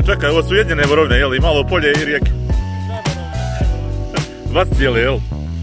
Čekaj, ovo su jedine Borovne, jel? I malo polje i rijeke. Vac cijeli, jel?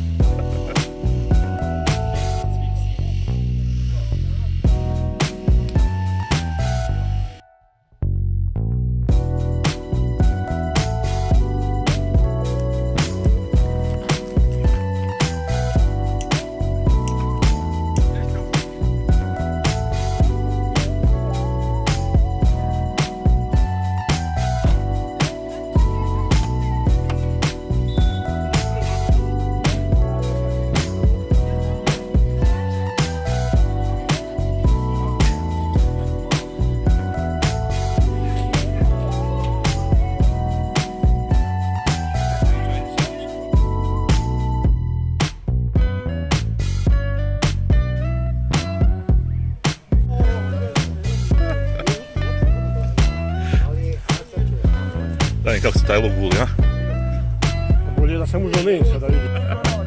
Daj, kako se taj luk guli, a? Bolje da sam uzeo mesa da vidim.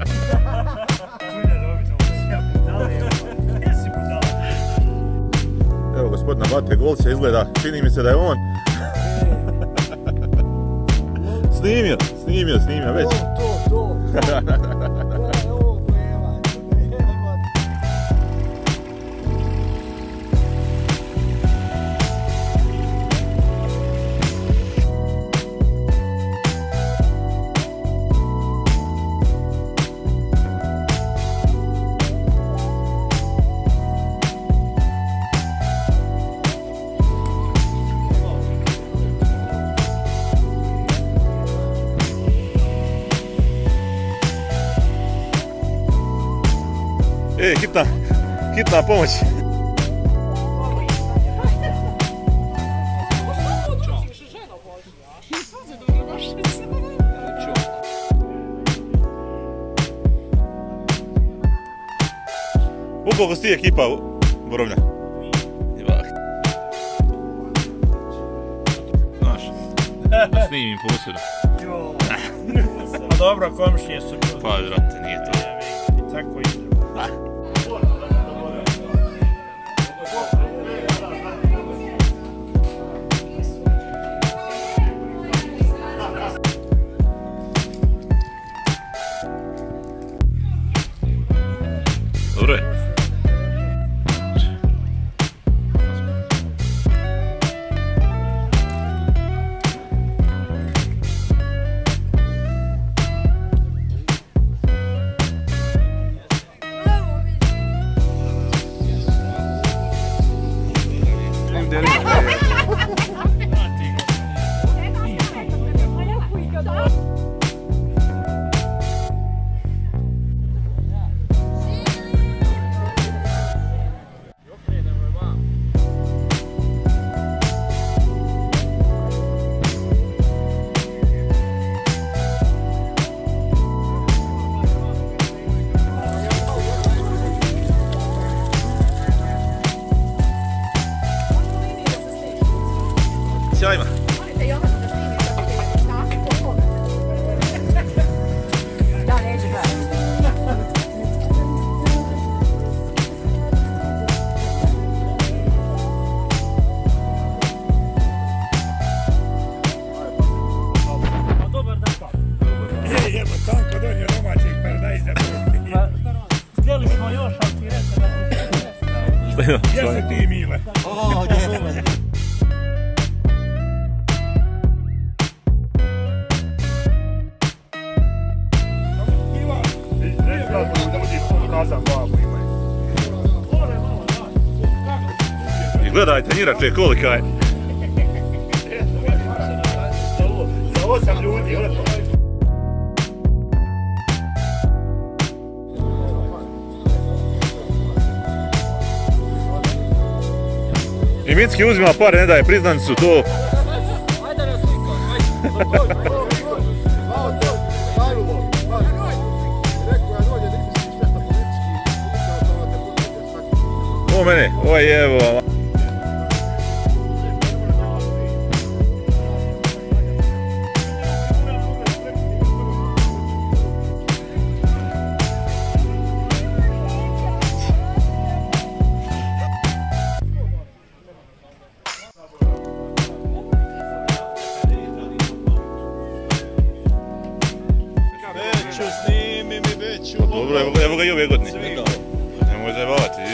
Evo gospodina Bate Golca izgleda, čini mi se da je on. Snimio već. To. Hitna pomoć. Koliko si ti ekipa Borovnja? Znaš, da snimim posjedu. A dobro, komšije su čuli. Pa, vrate, nije to. Tako ide. Dobro je. Sjajno. Jebo, tanko donje domaćeg paradajza. Htjeli smo još, ali ti reći da... Gdje se ti, Mile? I gledajte njirače kolika je. Za 8 ljudi, lepo. I Micki uzima pare, ne daje priznanicu, to... Ovo mene, oj evo.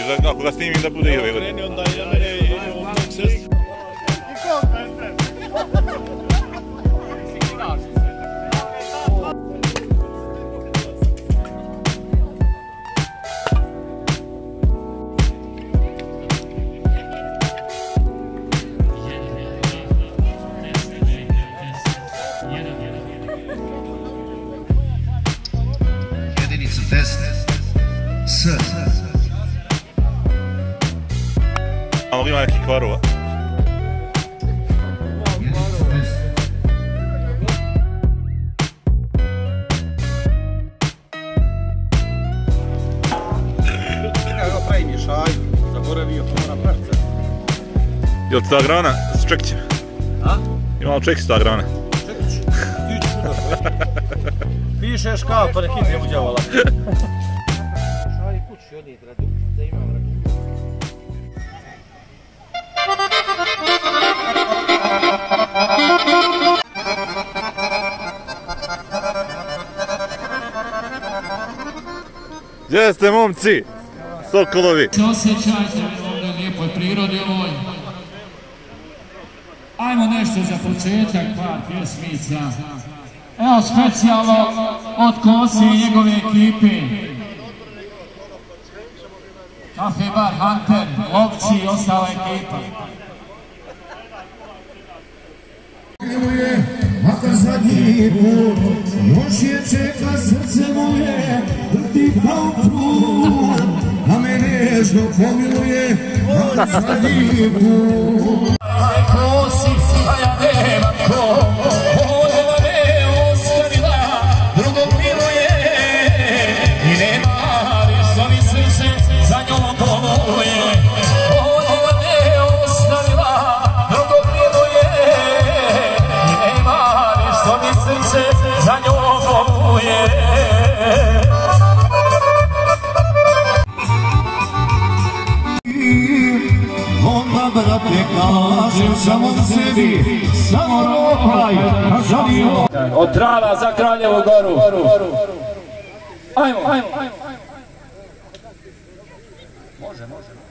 ako ga snimim da bude i ove godine. Kreni onda ja mene i ovog sestru. Jedinica test S. Ali ima nekih kvarova. Evo pravi mi šajbu, zaboravio pomora pravca. Jel ti ta grana s čekićem? A? Ima li čekić ta grana? Čekić, ti čudo. Pišeš kao, pa ne hitne u djavola. Šaj kući odnijet radu, da imam radu. Gdje ste, momci? Sokolovi. Se osjećajte u ovoj lijepoj prirodi ovoj. Ajmo nešto za početak, par pjesmica. Evo specijalno od Kosi i njegove ekipe. Kafe bar Hunter, Lovci i ostala ekipa. Makar zadnji put, još je čeka srce moje, vrti kao prut, a me nežno pomiluje, makar zadnji put. Kosi, a ja nemam ko, ona me ostavila, drugog miluje, i nema što mi srce za njom pomiluje. Ona me ostavila, drugog miluje, i nema što mi srce za njom pomiluje. Onda brate kažem samo sebi, samo rohaj, a žalio. Od Trava za Kraljevu Goru. Ajmo, ajmo. Može.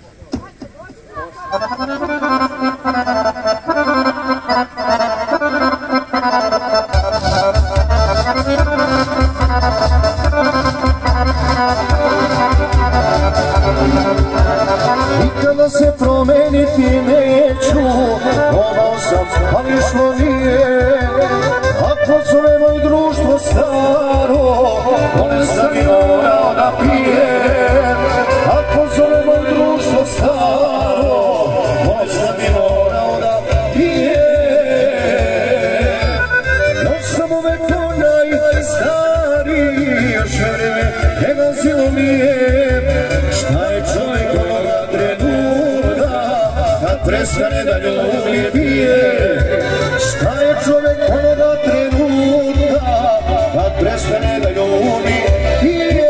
Nikada se promeniti neću, probao sam, ali što nije. Ako zove moj društvo staro, one sam i morao da pijem. Ako zove moj društvo staro, one sam i morao da pijem. Još sam uvek onaj stari, još vreme ne gazilo mi je. Šta je čovjek onoga trenutka, kad prestane da ljubi pije? Šta je čovjek onoga trenutka, kad prestane da ljubi pije?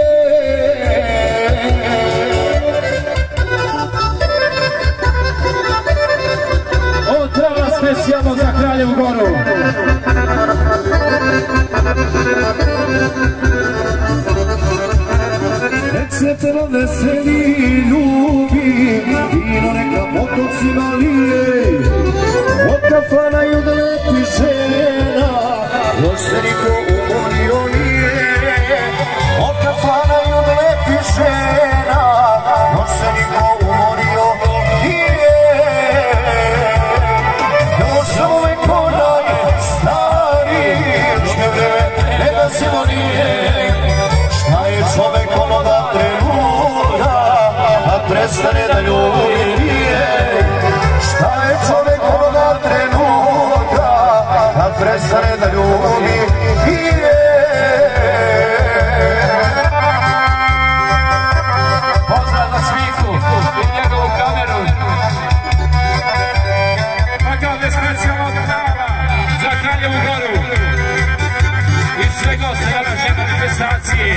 Od Trava specijalno za Kraljevu Goru. Nek se telo veseli i ljubi, vino neka potocima lije. Od kafana i od lepih žena, još se niko umorio nije. Od kafana i od lepih žena, još se niko umorio nije. Još sam uvek onaj stari, još ne vreme ne gazilo nije. Šta je čovek onoga trenutka, kad prestane da ljubi pije? Šta je čovek onoga trenutka, kad prestane da ljubi pije? Pozdrav za Sviku i njegovu kameru. Takav je specijalno od Trava za Kraljevu Goru. I sve goste današnje manifestacije.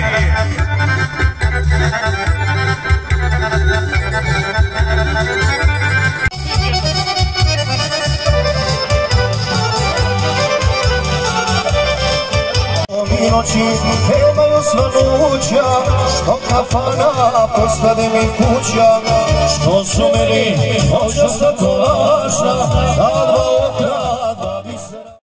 Noći nemaju svanuća, što kafana postade mi kuća. što su meni noćas tako važna, a dva oka, dva bisera.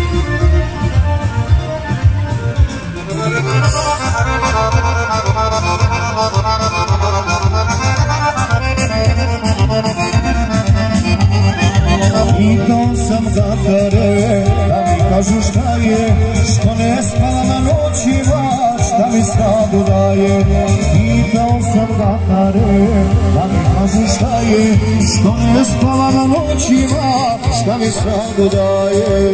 Pitao sam gatare, da mi kažu šta je, što ne spala na noćima, šta mi snagu daje. Pitao sam gatare, da mi kažu šta je, što ne spala na noćima, šta mi snagu daje.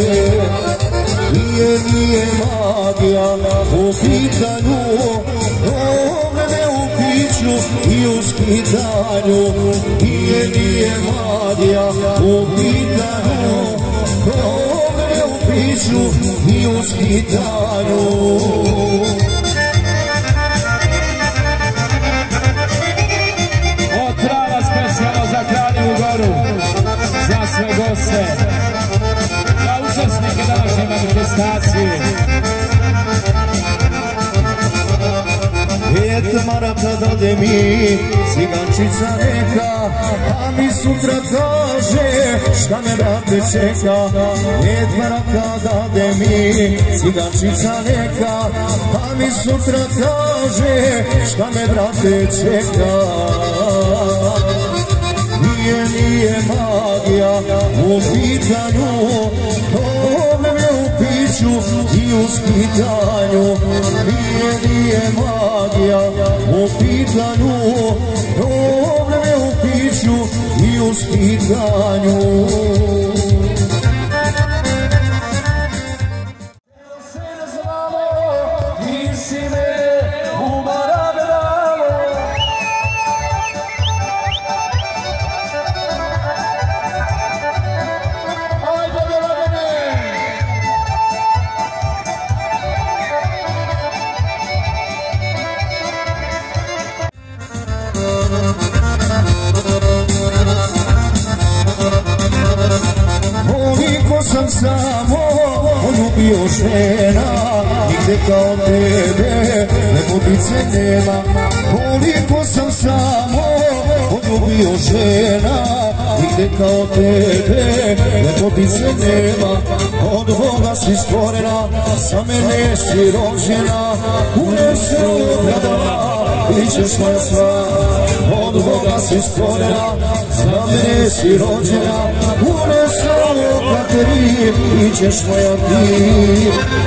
Nije magija u pitanju, vreme u piću i u skitanju. Nije magija u pitanju, vreme u piću i u skitanju. Otrava specijalno za Kraljevu Goru, za sve goste, za učesnike današnje manifestacije. Maraka dade mi cigančica neka, a mi sutra kaže šta me brate čeka. Maraka dade mi cigančica neka, a mi sutra kaže šta me brate čeka. Nije magija u pitanju, vreme u piću i u skitanju. Nije magija u pitanju, vreme u piću i u skitanju. Sam samo poljubio žena, nigde kao tebe lepotice nema. Koliko sam samo poljubio žena, nigde kao tebe lepotice nema. Od Boga si stvorena, za mene si rođena, unese ogradala, bićeš moja sva. Od Boga si stvorena, za mene si rođena, unese ogradala, bićeš moja ti.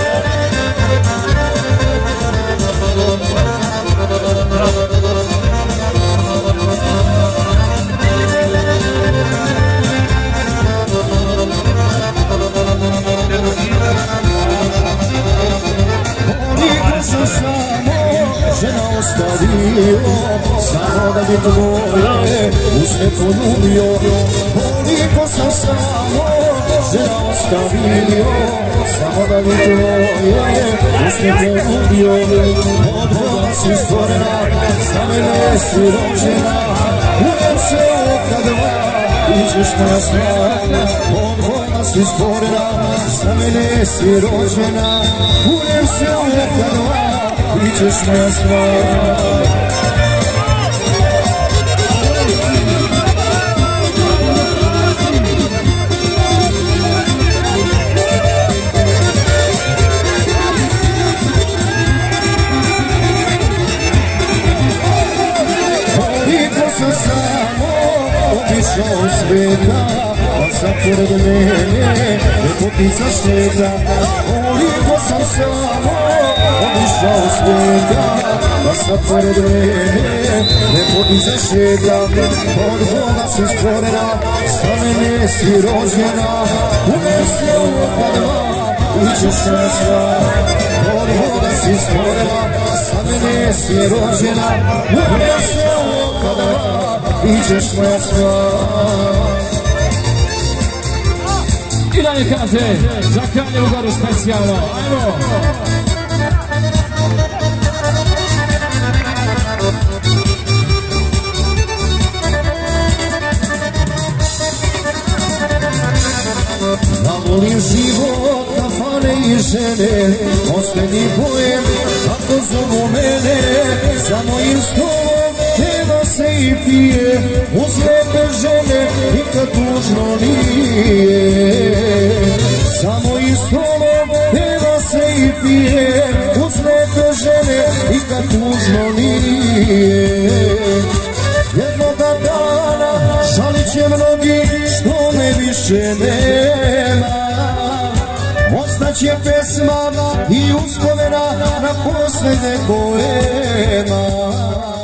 Koliko sam samo žena ostavio, samo da bi tvoje usne poljubio. Koliko sam samo žena ostavio, samo da bi tvoje usne poljubio. Od Boga si stvorena, za mene si rođena, unese oka dva, bićeš moja sva. Od Boga si stvorena, za mene si rođena, unese oka dva, bićeš moja sva. Otišao sveta, pa sam pored mene lepotica šteta. Koliko sam samo otišao sveta, pa sam pored mene lepotica šteta. Od Boga si stvorena, za mene si rođena, unese oka dva, bićeš moja sva. Od Boga si stvorena, za mene si rođena, unese oka dva, bićeš moja sva. I dalje kaže, za Kraljevu Goru specijalno, ajmo! Da volim život, kafane i žene, posljednji pojem, kako zovu mene, za mojim stolom, nema se i pije, uz lijepe žene nikad tužno nije. Samo istolom peva se i pije, uz lijepe žene nikad tužno nije. Jednoga dana žalit će mnogi što me više nema. Ostaće pesma i uspomena na posljednje poema.